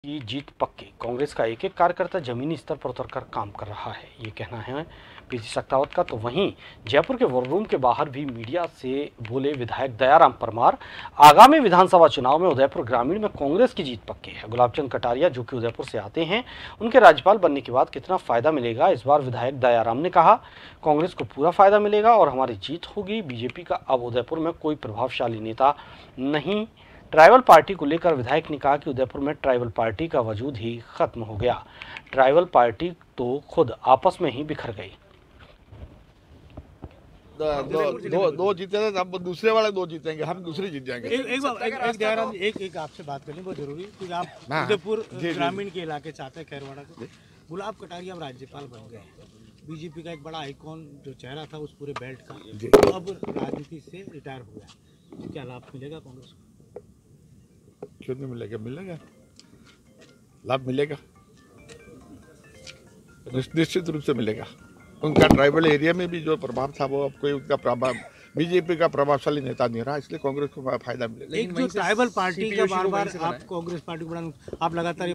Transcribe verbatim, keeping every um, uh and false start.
की जीत पक्की। कांग्रेस का एक एक कार्यकर्ता जमीनी स्तर पर उतरकर काम कर रहा है, ये कहना है पीसी सक्तावत का। तो वहीं जयपुर के वॉर रूम के बाहर भी मीडिया से बोले विधायक दयाराम परमार। आगामी विधानसभा चुनाव में उदयपुर ग्रामीण में कांग्रेस की जीत पक्की है। गुलाबचंद कटारिया जो कि उदयपुर से आते हैं, उनके राज्यपाल बनने के बाद कितना फायदा मिलेगा, इस बार विधायक दयाराम ने कहा कांग्रेस को पूरा फायदा मिलेगा और हमारी जीत होगी। बीजेपी का अब उदयपुर में कोई प्रभावशाली नेता नहीं। ट्राइबल पार्टी को लेकर विधायक ने कहा कि उदयपुर में ट्राइबल पार्टी का वजूद ही खत्म हो गया। ट्राइबल पार्टी तो खुद आपस में ही बिखर गई। दो दो दो जीते थे, अब दूसरे वाले दो जीतेंगे, हम दूसरे जीत जाएंगे। एक एक एक, एक दयाराम एक एक आपसे बात करनी बहुत जरूरी है क्योंकि आप उदयपुर ग्रामीण के इलाके चाहते हैं, खैरवाड़ा को। गुलाब कटारिया अब राज्यपाल बन गए हैं। बीजेपी का एक बड़ा आइकॉन जो चेहरा था उस पूरे बेल्ट का, तो अब राजनीति से रिटायर हो गया। क्या लाभ मिलेगा कांग्रेस को? क्यों नहीं मिलेगा? मिलेगा, लाभ मिलेगा, निश्चित रूप से मिलेगा। उनका ट्राइबल एरिया में भी जो प्रभाव था वो अब कोई उनका प्रभाव बीजेपी का प्रभावशाली नेता नहीं रहा, इसलिए कांग्रेस को फायदा मिलेगा। एक जो ट्राइबल पार्टी का बार बार आप कांग्रेस पार्टी को आप लगातार